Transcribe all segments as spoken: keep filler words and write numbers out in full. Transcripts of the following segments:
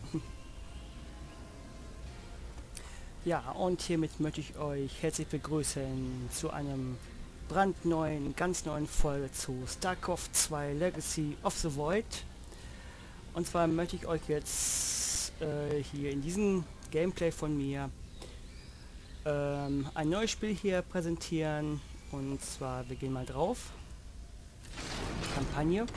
Ja, und hiermit möchte ich euch herzlich begrüßen zu einem brandneuen, ganz neuen Folge zu StarCraft zwei Legacy of the Void. Und zwar möchte ich euch jetzt äh, hier in diesem Gameplay von mir ähm, ein neues Spiel hier präsentieren. Und zwar, wir gehen mal drauf. Kampagne.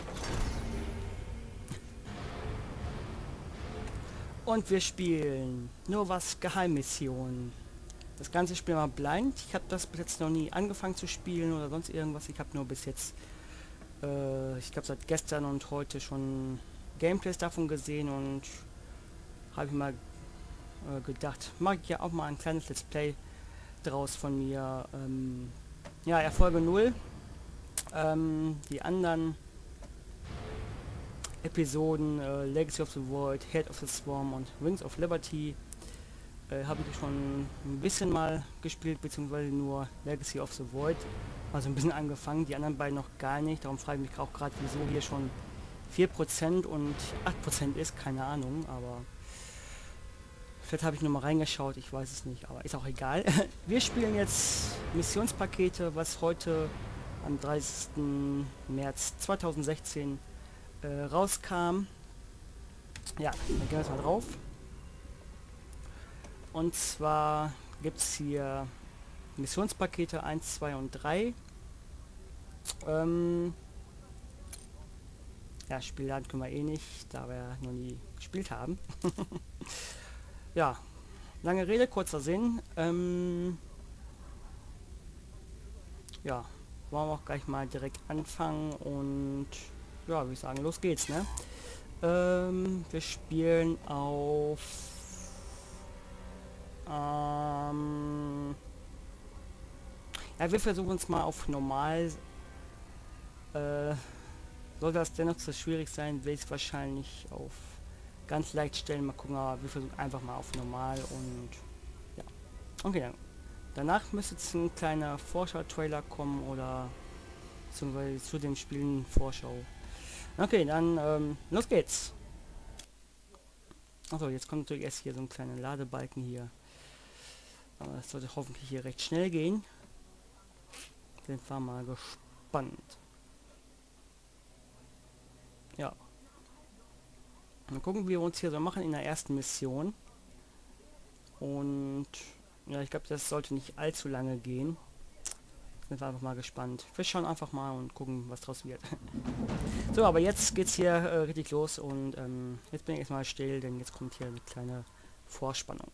Und wir spielen nur was Geheimmission. Das ganze Spiel war blind. Ich habe das bis jetzt noch nie angefangen zu spielen oder sonst irgendwas. Ich habe nur bis jetzt, äh, ich glaube seit gestern und heute schon Gameplays davon gesehen und habe ich mal äh, gedacht, mache ich ja auch mal ein kleines Let's Play draus von mir. Ähm, ja, Erfolge null. Ähm, die anderen Episoden, äh, Legacy of the Void, Head of the Swarm und Wings of Liberty, äh, habe ich schon ein bisschen mal gespielt, beziehungsweise nur Legacy of the Void, also ein bisschen angefangen, die anderen beiden noch gar nicht. Darum frage ich mich auch gerade, wieso hier schon vier Prozent und acht Prozent ist, keine Ahnung, aber vielleicht habe ich nur mal reingeschaut, ich weiß es nicht, aber ist auch egal. Wir spielen jetzt Missionspakete, was heute am dreißigsten März zweitausendsechzehn äh, rauskam. Ja, dann gehen wir jetzt mal drauf. Und zwar gibt es hier Missionspakete eins, zwei und drei. Ähm, ja, Spielladen können wir eh nicht, da wir noch nie gespielt haben. Ja, lange Rede, kurzer Sinn. Ähm, ja, wollen wir auch gleich mal direkt anfangen und ja, würde ich sagen, los geht's, ne? Ähm, wir spielen auf ähm, ja, wir versuchen uns mal auf normal. Äh, sollte das dennoch zu schwierig sein, will ich es wahrscheinlich auf ganz leicht stellen. Mal gucken, aber wir versuchen einfach mal auf normal und ja. Okay, dann. Danach müsste jetzt ein kleiner Vorschau-Trailer kommen oder beziehungsweise zu den Spielen Vorschau. Okay, dann ähm, los geht's. Also jetzt kommt natürlich erst hier so ein kleiner Ladebalken hier. Aber das sollte hoffentlich hier recht schnell gehen. Sind wir mal gespannt. Ja. Mal gucken, wie wir uns hier so machen in der ersten Mission. Und ja, ich glaube, das sollte nicht allzu lange gehen. Sind wir einfach mal gespannt. Wir schauen einfach mal und gucken, was draus wird. So, aber jetzt geht's hier äh, richtig los und ähm, jetzt bin ich erstmal still, denn jetzt kommt hier eine kleine Vorspannung.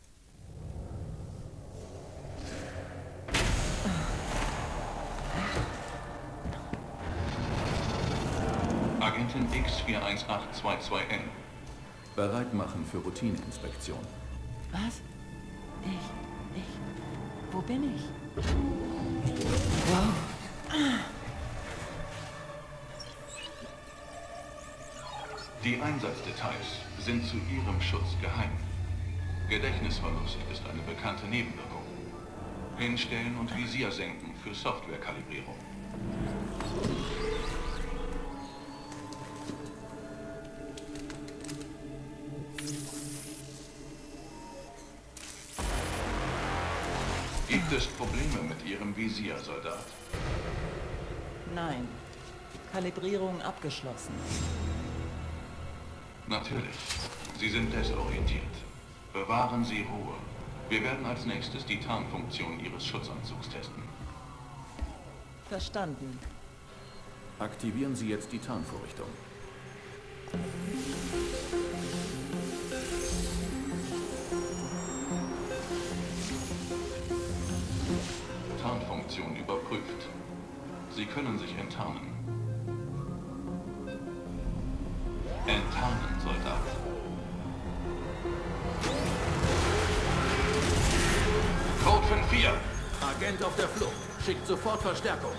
Agentin X vier eins acht zwei zwei N. Bereit machen für Routineinspektion. Was? Ich, ich, wo bin ich? Wow. Die Einsatzdetails sind zu Ihrem Schutz geheim. Gedächtnisverlust ist eine bekannte Nebenwirkung. Hinstellen und Visier senken für Softwarekalibrierung. Gibt es Probleme mit Ihrem Visier, Soldat? Nein. Kalibrierung abgeschlossen. Natürlich. Sie sind desorientiert. Bewahren Sie Ruhe. Wir werden als nächstes die Tarnfunktion Ihres Schutzanzugs testen. Verstanden. Aktivieren Sie jetzt die Tarnvorrichtung. Tarnfunktion überprüft. Sie können sich enttarnen. Enttarnen, Soldat. Code fünf vier. Agent auf der Flucht. Schickt sofort Verstärkung.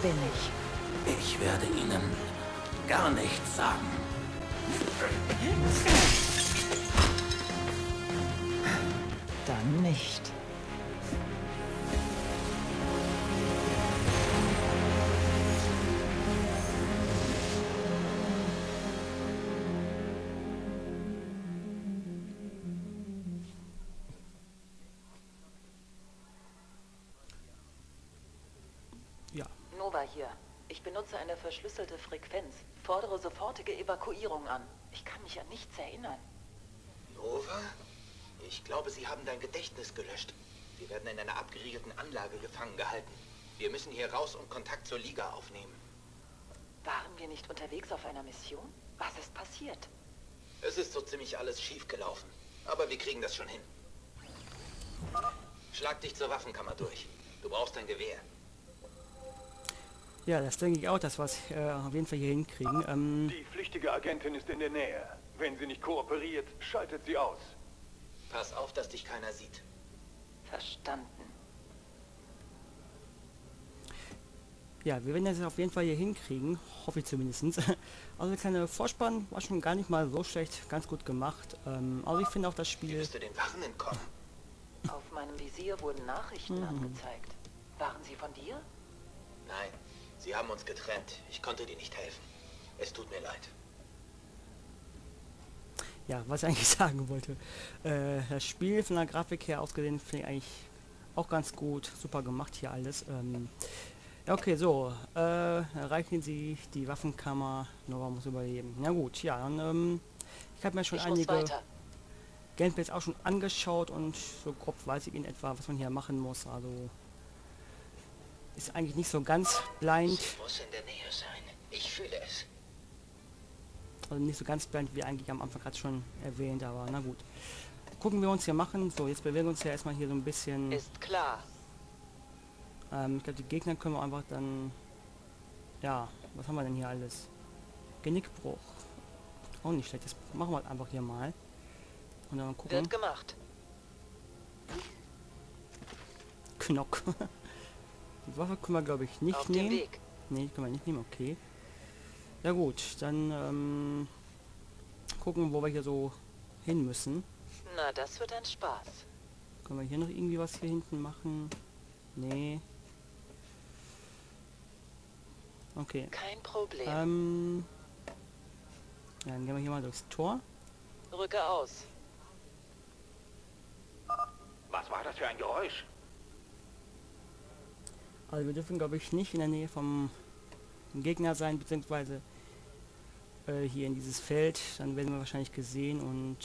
bin ich? Ich werde Ihnen gar nichts sagen. Dann nicht. Ja. Nova hier. Ich benutze eine verschlüsselte Frequenz. Fordere sofortige Evakuierung an. Ich kann mich an nichts erinnern. Nova? Ich glaube, sie haben dein Gedächtnis gelöscht. Sie werden in einer abgeriegelten Anlage gefangen gehalten. Wir müssen hier raus und Kontakt zur Liga aufnehmen. Waren wir nicht unterwegs auf einer Mission? Was ist passiert? Es ist so ziemlich alles schief gelaufen. Aber wir kriegen das schon hin. Schlag dich zur Waffenkammer durch. Du brauchst ein Gewehr. Ja, das denke ich auch, dass wir es äh, auf jeden Fall hier hinkriegen. Ähm, Die flüchtige Agentin ist in der Nähe. Wenn sie nicht kooperiert, schaltet sie aus. Pass auf, dass dich keiner sieht. Verstanden. ja, wir werden das auf jeden Fall hier hinkriegen, hoffe ich zumindest. Also der kleine Vorspann war schon gar nicht mal so schlecht, ganz gut gemacht. Ähm, also ich finde auch das Wie Spiel... bist du den Wachen entkommen? Auf meinem Visier wurden Nachrichten Mhm. angezeigt. Waren sie von dir? Nein, sie haben uns getrennt. Ich konnte dir nicht helfen. Es tut mir leid. Ja, was ich eigentlich sagen wollte. Äh, das Spiel von der Grafik her ausgesehen finde ich eigentlich auch ganz gut. Super gemacht hier alles. Ähm, ja, okay, so. Äh, erreichen Sie die Waffenkammer. Nova muss überleben. Na gut, ja, dann, ähm, ich habe mir schon Ich muss einige weiter. Gameplays auch schon angeschaut und so grob weiß ich in etwa, was man hier machen muss. Also ist eigentlich nicht so ganz blind. Sie muss in der Nähe sein. Ich fühle es. Also nicht so ganz blind wie eigentlich am Anfang gerade schon erwähnt, aber na gut. Gucken wir uns hier machen. So, jetzt bewegen wir uns ja erstmal hier so ein bisschen. Ist klar. Ähm, ich glaube, die Gegner können wir einfach dann... Ja, was haben wir denn hier alles? Genickbruch. Auch nicht schlecht. Das machen wir einfach hier mal. Und dann mal gucken. Wird gemacht. Knock. Die Waffe können wir, glaube ich, nicht Auf nehmen. dem Weg. Nee, die können wir nicht nehmen, okay. Ja gut, dann ähm, gucken, wo wir hier so hin müssen. Na, das wird ein Spaß. Können wir hier noch irgendwie was hier hinten machen? Nee. Okay. Kein Problem. Ähm, ja, dann gehen wir hier mal durchs Tor. Rücke aus. Was war das für ein Geräusch? Also wir dürfen, glaube ich, nicht in der Nähe vom Gegner sein, beziehungsweise äh, hier in dieses Feld. Dann werden wir wahrscheinlich gesehen und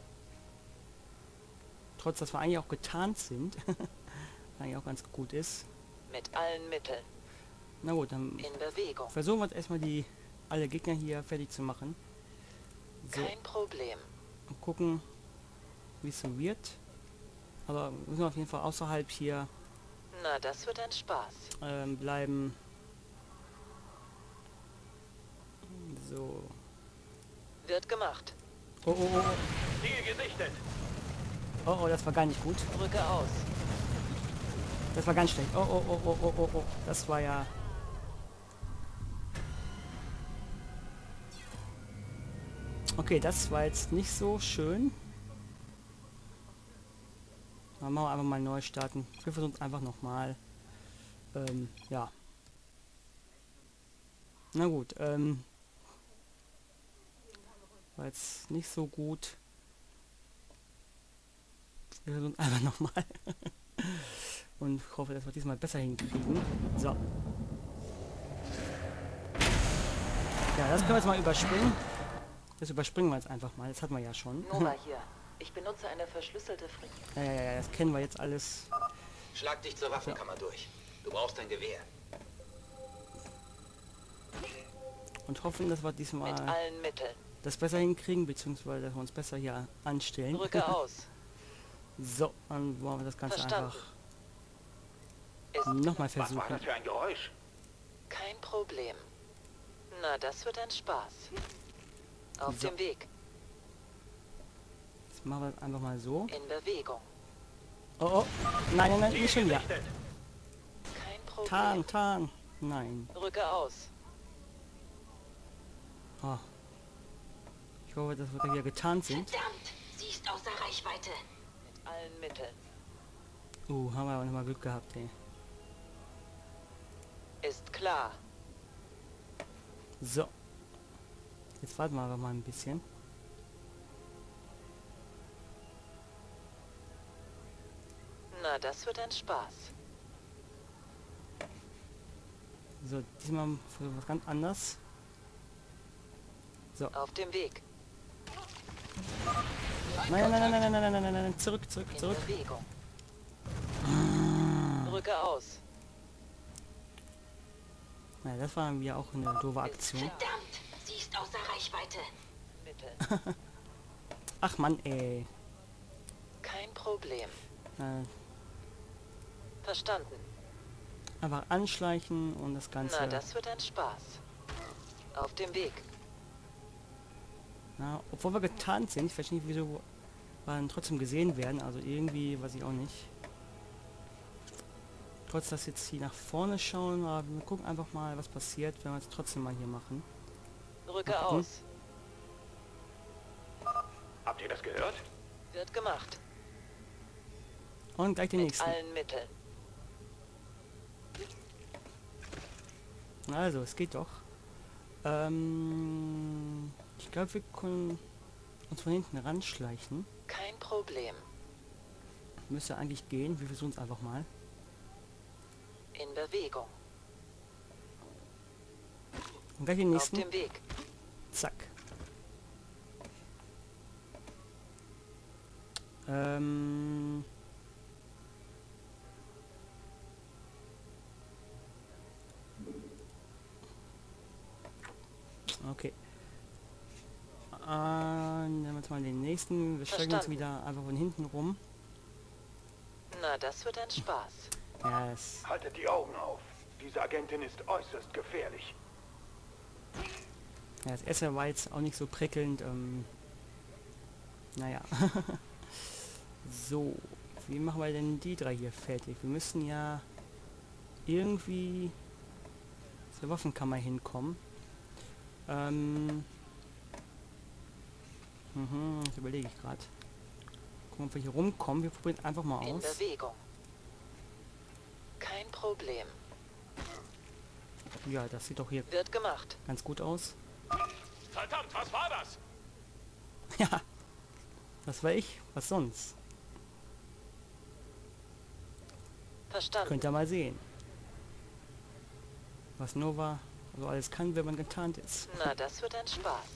trotz, dass wir eigentlich auch getarnt sind, eigentlich auch ganz gut ist. Mit allen Mitteln. Na gut, dann In Bewegung. versuchen wir jetzt erstmal die alle Gegner hier fertig zu machen. So, Kein Problem. und gucken, wie es so wird. Aber wir müssen auf jeden Fall außerhalb hier Na, das wird ein Spaß. ähm, bleiben. So. Wird gemacht. Oh, oh, oh, Ziel gesichtet. oh, oh, das war gar nicht gut. Rücke aus. Das war ganz schlecht. Oh, oh, oh, oh, oh, oh, oh. Das war ja... Okay, das war jetzt nicht so schön. Dann machen wir einfach mal neu starten. Wir versuchen es einfach nochmal. Ähm, ja. Na gut, ähm... war jetzt nicht so gut. Wir versuchen einfach nochmal. Und ich hoffe, dass wir diesmal besser hinkriegen. So. Ja, das können wir jetzt mal überspringen. Das überspringen wir jetzt einfach mal. Das hatten wir ja schon. Nova hier. Ich benutze eine verschlüsselte Frequenz. Ja, ja, ja, das kennen wir jetzt alles. Schlag dich zur Waffenkammer durch. Du brauchst ein Gewehr. Und hoffen, dass wir diesmal Mit allen Mitteln. das besser hinkriegen, beziehungsweise dass wir uns besser hier anstellen. Rücke aus. So, dann wollen wir das Ganze Verstanden. einfach Ist nochmal Was war versuchen. das für ein Geräusch? kein Problem. Na, das wird ein Spaß. Auf So. dem Weg. Jetzt machen wir es einfach mal so. In Bewegung. Oh, oh. Nein, nein, nein, Ziel nicht schon wieder. gesichtet. Kein Problem. Tarn, tarn. Nein. Rücke aus. Oh. Ich hoffe, dass wir da hier getarnt sind. Verdammt! Sie ist außer Reichweite. Mit allen Mitteln. Uh, haben wir aber nochmal Glück gehabt, ey. Ist klar. So. Jetzt warten wir aber mal ein bisschen. Na, das wird ein Spaß. So, diesmal was ganz anders. So. Auf dem Weg. Nein, nein, nein, nein, nein, nein, nein, nein, nein, zurück, zurück, In zurück. Bewegung. Rücke aus. Na, das war ja auch eine doofe Aktion. Verdammt! Sie ist außer Reichweite. Mitteln. Ach Mann, ey. Kein Problem. Äh, Verstanden. einfach anschleichen und das Ganze. Na, das wird ein Spaß. Auf dem Weg. Ja, obwohl wir getarnt sind, ich verstehe nicht, wieso wir dann trotzdem gesehen werden. Also irgendwie, weiß ich auch nicht. Trotz dass jetzt hier nach vorne schauen, aber wir gucken einfach mal, was passiert, wenn wir es trotzdem mal hier machen. Rücke Mal gucken. aus. Habt ihr das gehört? Wird gemacht. Und gleich den Mit nächsten. allen Mitteln. Also, es geht doch. Ähm, ich glaube, wir können uns von hinten ranschleichen. Kein Problem. Müsste eigentlich gehen. Wir versuchen es einfach mal. In Bewegung. Und gleich den Auf nächsten. dem Weg. Zack. Ähm... Okay. Äh, nehmen wir jetzt mal den nächsten. Wir steigen uns Verstanden. wieder einfach von hinten rum. Na, das wird ein Spaß. Yes. Haltet die Augen auf. Diese Agentin ist äußerst gefährlich. Ja, das erste war jetzt auch nicht so prickelnd. Ähm, naja. So. Wie machen wir denn die drei hier fertig? Wir müssen ja irgendwie zur Waffenkammer hinkommen. Ähm. Mhm, das überlege ich gerade. Gucken, ob wir hier rumkommen. Wir probieren einfach mal In aus. Bewegung. Kein Problem. Ja, das sieht doch hier Wird gemacht. ganz gut aus. Verdammt, was war das? Ja, das war ich. Was sonst? Verstanden. Könnt ihr mal sehen. Was Nova so alles kann, wenn man getarnt ist. Na, das wird ein Spaß.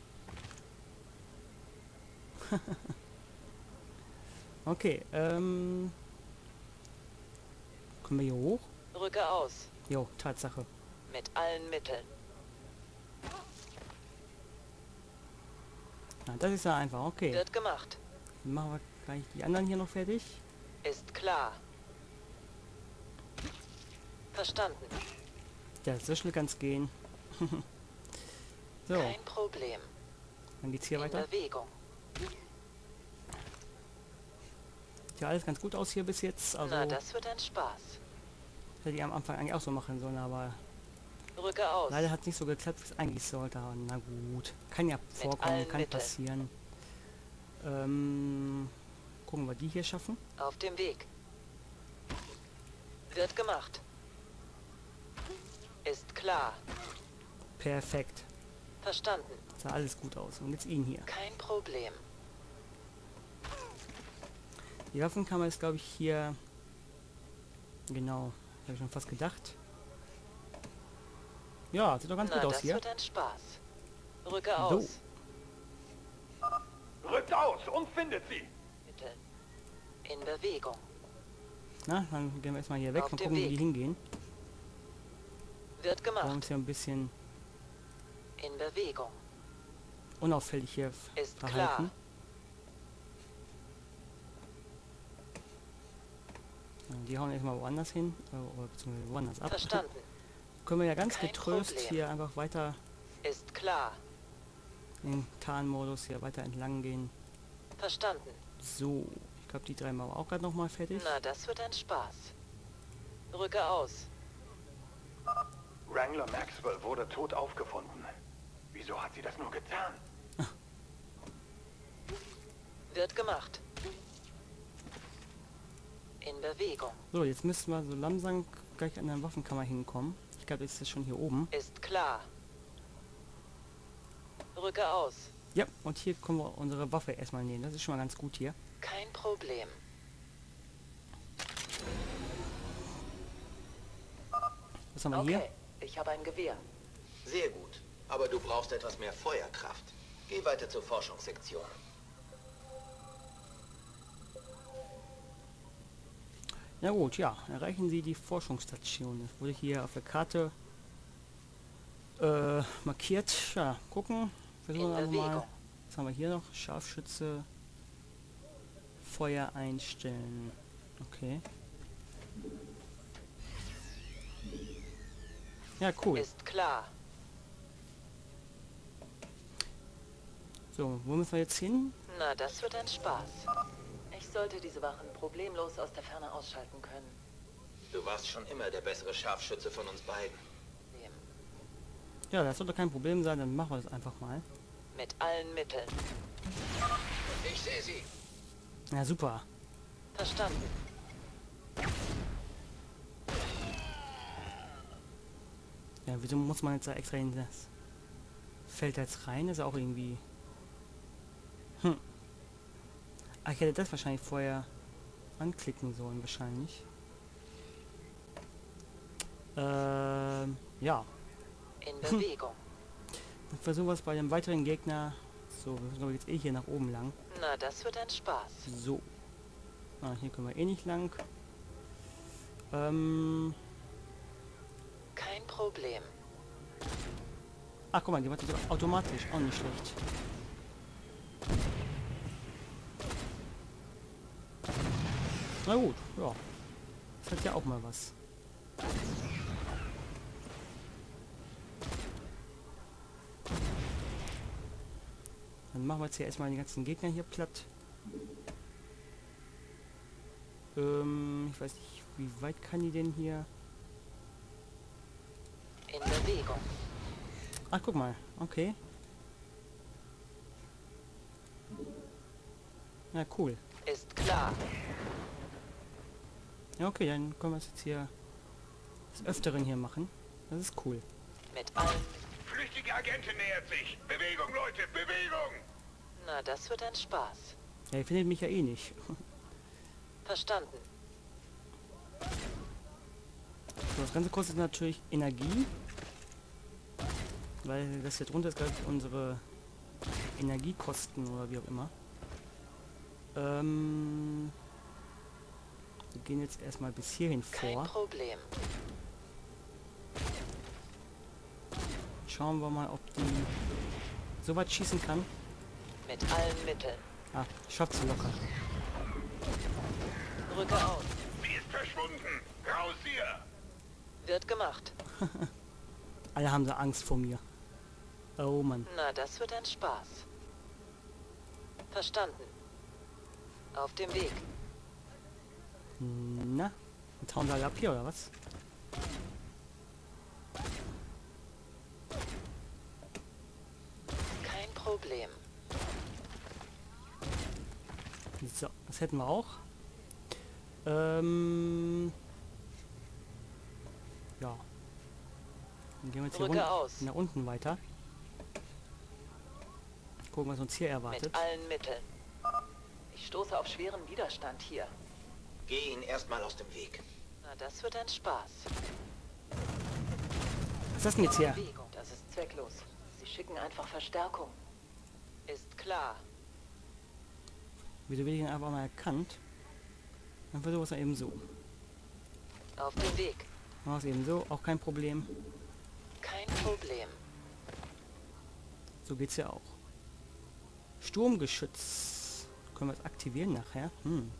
Okay, ähm... kommen wir hier hoch? Rücke aus. Jo, Tatsache. Mit allen Mitteln. Na, das ist ja einfach. Okay. Wird gemacht. Dann machen wir gleich die anderen hier noch fertig. Ist klar. Verstanden. Ja, so schnell kann es gehen. So, Kein Problem. dann geht's hier In weiter. Bewegung. Sieht ja alles ganz gut aus hier bis jetzt. Also, Na, das wird ein Spaß. hätte ich am Anfang eigentlich auch so machen sollen, aber Rücke aus. leider hat es nicht so geklappt, wie es eigentlich sollte. Aber na gut. Kann ja vorkommen, allen kann Mitteln. passieren. Ähm, gucken wir, die hier schaffen. Auf dem Weg. Wird gemacht. Ist klar. Perfekt. Verstanden. Sah alles gut aus. Und jetzt ihn hier. Kein Problem. Die Waffenkammer ist, glaube ich, hier... Genau. Habe ich schon fast gedacht. Ja, sieht doch ganz Na, gut aus das hier. wird ein Spaß. Rücke So. aus. Rückt aus und findet sie. Mitteln. In Bewegung. Na, dann gehen wir erstmal hier weg Auf und dem gucken, wie die Weg. hingehen. Wird Wir wollen gemacht. uns hier ein bisschen In Bewegung. unauffällig hier Ist verhalten. klar. Ja, die hauen erstmal woanders hin, äh, oder beziehungsweise woanders ab. Verstanden. Können wir ja ganz Kein getröst Problem. hier einfach weiter Ist klar. in den Tarnmodus hier weiter entlang gehen. Verstanden. So, ich glaube, die drei machen wir auch gerade nochmal fertig. Na, das wird ein Spaß. Rücke aus. Wrangler Maxwell wurde tot aufgefunden. Wieso hat sie das nur getan? Wird gemacht. In Bewegung. So, jetzt müssten wir so langsam gleich an der Waffenkammer hinkommen. Ich glaube, jetzt ist es schon hier oben. Ist klar. Rücke aus. Ja, und hier können wir unsere Waffe erstmal nehmen. Das ist schon mal ganz gut hier. Kein Problem. Was haben wir Okay, hier? ich habe ein Gewehr. Sehr gut. Aber du brauchst etwas mehr Feuerkraft. Geh weiter zur Forschungssektion. Na gut, ja. Erreichen Sie die Forschungsstation. Das wurde hier auf der Karte äh, markiert. Ja, gucken. Versuchen wir einfach mal. Was haben wir hier noch? Scharfschütze. Feuer einstellen. Okay. Ja, cool. Ist klar. So, wo müssen wir jetzt hin? Na, das wird ein Spaß. Ich sollte diese Wachen problemlos aus der Ferne ausschalten können. Du warst schon immer der bessere Scharfschütze von uns beiden. Wem? Ja, das sollte kein Problem sein, dann machen wir das einfach mal. Mit allen Mitteln. Ich sehe sie. Ja, super. Verstanden. Ja, wieso muss man jetzt da extra in das Feld jetzt rein? Das ist auch irgendwie... Hm. Ach, ich hätte das wahrscheinlich vorher anklicken sollen, wahrscheinlich. Ähm, ja. In Bewegung. Dann versuchen wir es bei dem weiteren Gegner. So, wir müssen glaube ich jetzt eh hier nach oben lang. Na, das wird ein Spaß. So. Ah, hier können wir eh nicht lang. Ähm... Kein Problem. Ach, guck mal, die macht das sogar automatisch. Auch nicht schlecht. Na gut, ja. Das hat ja auch mal was. Dann machen wir jetzt hier erstmal die ganzen Gegner hier platt. Ähm, ich weiß nicht, wie weit kann die denn hier... In Bewegung. Ach, guck mal. Okay. Ja, cool. Ist klar. Ja, okay, dann können wir es jetzt hier des Öfteren hier machen. Das ist cool. Mit allen. Flüchtige Agentin nähert sich. Bewegung, Leute, Bewegung! Na, das wird ein Spaß. Ja, ihr findet mich ja eh nicht. Verstanden. So, das Ganze kostet natürlich Energie. Weil das hier drunter ist gerade unsere Energiekosten oder wie auch immer. Ähm, wir gehen jetzt erstmal bis hierhin Kein vor. Problem. Schauen wir mal, ob die so weit schießen kann. Mit allen Mitteln. Ah, schafft sie locker. Rücke aus. Sie ist verschwunden! Raus hier! Wird gemacht. Alle haben so Angst vor mir. Oh Mann. Na, das wird ein Spaß. Verstanden. Auf dem Weg. Na, jetzt hauen wir alle ab hier, oder was? Kein Problem. So, das hätten wir auch. Ähm... Ja. Dann gehen wir jetzt hier Rücke run- aus. nach unten weiter. Gucken, was uns hier erwartet. Mit allen Mitteln. Ich stoße auf schweren Widerstand hier. Geh ihnen erstmal aus dem Weg. Na, das wird ein Spaß. Was ist das denn jetzt hier? Bewegung. Das ist zwecklos. Sie schicken einfach Verstärkung. Ist klar. Wieso werde ich ihn einfach mal erkannt? Dann versuchen wir es eben so. Auf dem Weg. Machen wir es eben so, auch kein Problem. Kein Problem. So geht's ja auch. Sturmgeschütz. Können wir es aktivieren nachher? Hm.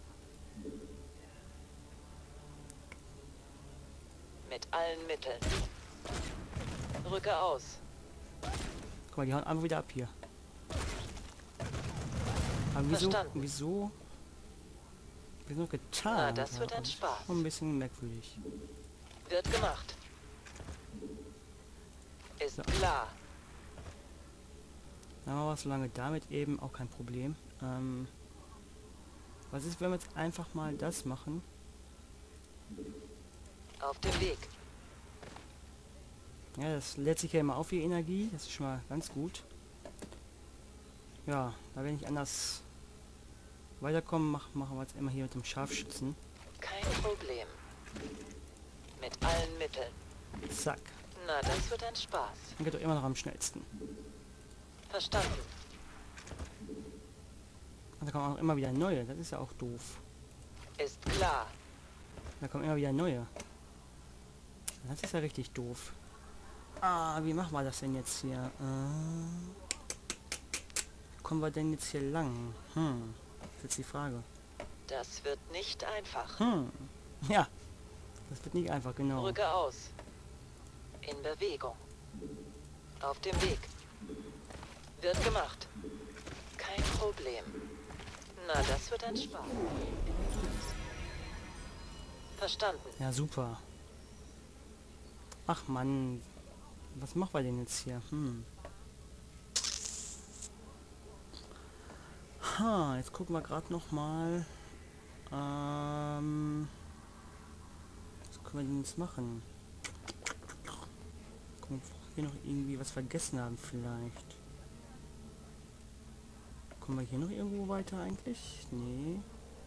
Mit allen Mitteln. Rücke aus. Guck mal, die hauen einfach wieder ab hier. Aber wieso? Verstanden. Wieso? Wieso getan? Na, das wird ein Das ist Spaß. schon ein bisschen merkwürdig. Wird gemacht. Ist klar. Dann machen wir so lange damit eben auch kein Problem. Ähm, was ist, wenn wir jetzt einfach mal das machen? Auf dem Weg. Ja, das lädt sich ja immer auf, die Energie. Das ist schon mal ganz gut. Ja, da wir nicht anders weiterkommen, mach, machen wir jetzt immer hier mit dem Scharfschützen. Kein Problem. Mit allen Mitteln. Zack. Na, das wird ein Spaß. Dann geht doch immer noch am schnellsten. Verstanden. Und da kommen auch immer wieder neue. Das ist ja auch doof. Ist klar. Da kommen immer wieder neue. Das ist ja richtig doof. Ah, wie machen wir das denn jetzt hier? Äh, kommen wir denn jetzt hier lang? Hm, das ist jetzt die Frage. Das wird nicht einfach. Hm, ja. Das wird nicht einfach, genau. Rücke aus. In Bewegung. Auf dem Weg. Wird gemacht. Kein Problem. Na, das wird ein Spaß. Verstanden. Ja, super. Ach Mann. Was machen wir denn jetzt hier? Hm. Ha, jetzt gucken wir gerade noch mal. Ähm, was können wir denn jetzt machen? Gucken, ob wir hier noch irgendwie was vergessen haben vielleicht. Kommen wir hier noch irgendwo weiter eigentlich? Nee.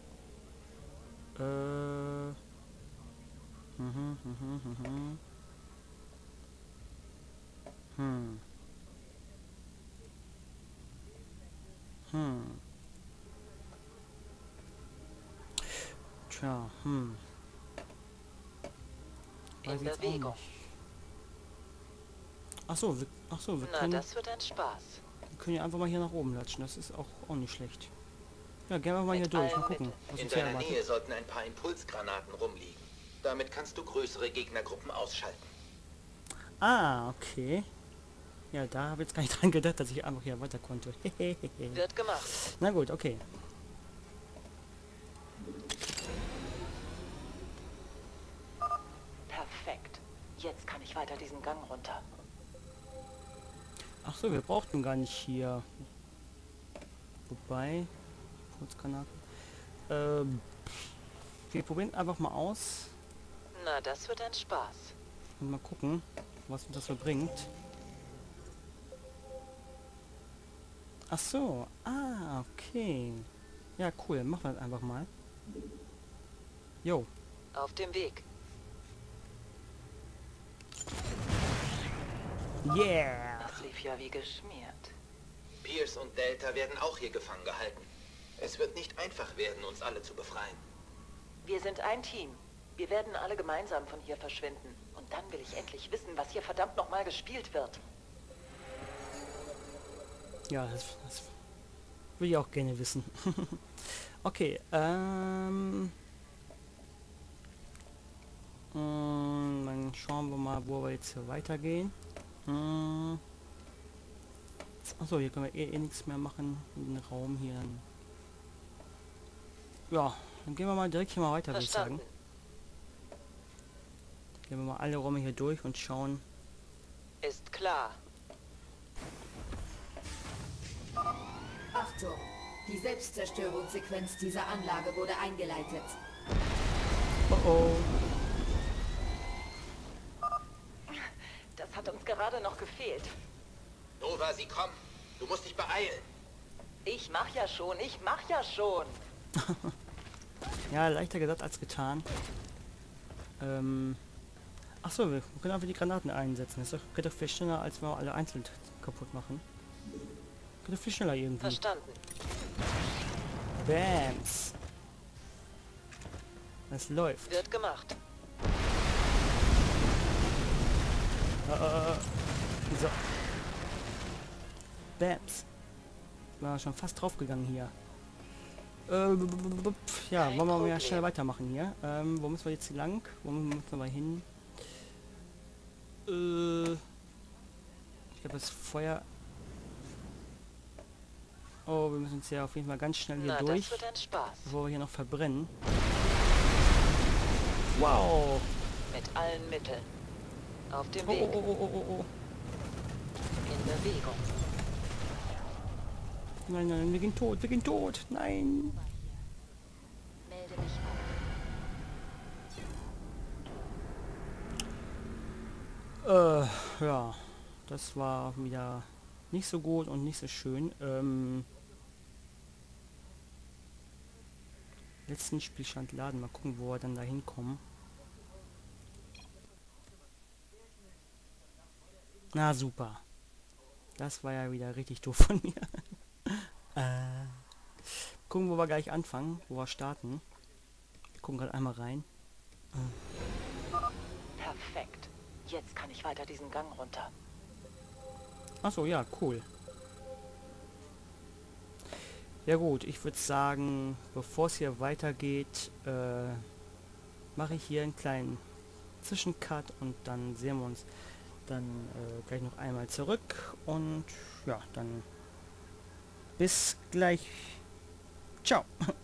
Äh. Mhm, mhm, mhm. Hm. Hm. Tja, hm. Weiß In ich jetzt auch Bewegung. nicht. Ach so, wir, ach so, wir Na, können, das wird ein Spaß. wir können ja einfach mal hier nach oben latschen. Das ist auch, auch nicht schlecht. Ja, gehen wir mal hier Mit durch. Mal allen gucken, Mitteln. was In uns hier deiner erwartet. Nähe sollten ein paar Impulsgranaten rumliegen. Damit kannst du größere Gegnergruppen ausschalten. Ah, okay. Ja, da habe ich jetzt gar nicht dran gedacht, dass ich einfach hier weiter konnte. Wird gemacht. Na gut, okay. Perfekt. Jetzt kann ich weiter diesen Gang runter. Ach so, wir brauchten gar nicht hier. Wobei, Kurzgranaten. Ähm, wir probieren einfach mal aus Na, das wird ein Spaß. und mal gucken, was uns das so bringt. Ach so, ah, okay. Ja, cool, machen wir das einfach mal. Jo, Auf dem Weg. yeah! Das lief ja wie geschmiert. Pierce und Delta werden auch hier gefangen gehalten. Es wird nicht einfach werden, uns alle zu befreien. Wir sind ein Team. Wir werden alle gemeinsam von hier verschwinden. Und dann will ich endlich wissen, was hier verdammt nochmal gespielt wird. Ja, das, das will ich auch gerne wissen. Okay, ähm... und dann schauen wir mal, wo wir jetzt hier weitergehen. Hm. Achso, hier können wir eh, eh nichts mehr machen in den Raum hier. Dann. Ja, dann gehen wir mal direkt hier mal weiter, würde ich sagen. Verstanden. Gehen wir mal alle Räume hier durch und schauen. Ist klar. Achtung! Die Selbstzerstörungssequenz dieser Anlage wurde eingeleitet. Oh oh. Das hat uns gerade noch gefehlt. Nova, sie kommen. Du musst dich beeilen. Ich mach ja schon, ich mach ja schon. Ja, leichter gesagt als getan. Ähm. Achso, wir können einfach die Granaten einsetzen. Das ist doch, geht doch viel schneller, als wir alle einzeln kaputt machen. Geht doch viel schneller irgendwie. Verstanden. Bams. Das läuft. Wird gemacht. Äh, äh, so. Bams. War schon fast draufgegangen hier. Äh, ja, Kein wollen wir mal Problem. schnell weitermachen hier. Ähm, wo müssen wir jetzt lang? Wo müssen wir hin? Äh, ich glaube, das Feuer... Oh, wir müssen uns ja auf jeden Fall ganz schnell hier Na, durch, das wird ein Spaß. bevor wir hier noch verbrennen. Wow! Mit allen Mitteln. Auf dem Oh, Weg. oh, oh, oh, oh, oh. In Bewegung. Nein, nein, wir gehen tot, wir gehen tot. Nein. Melde mich Äh, ja. Das war wieder nicht so gut und nicht so schön. Ähm, letzten Spielstand laden. Mal gucken, wo wir dann da hinkommen. Na super. Das war ja wieder richtig doof von mir. äh, gucken, wo wir gleich anfangen, wo wir starten. Wir gucken gerade einmal rein. Perfekt. Jetzt kann ich weiter diesen Gang runter. Achso, ja, cool. Ja gut, ich würde sagen, bevor es hier weitergeht, äh, mache ich hier einen kleinen Zwischencut und dann sehen wir uns dann äh, gleich noch einmal zurück und ja, dann bis gleich. Ciao.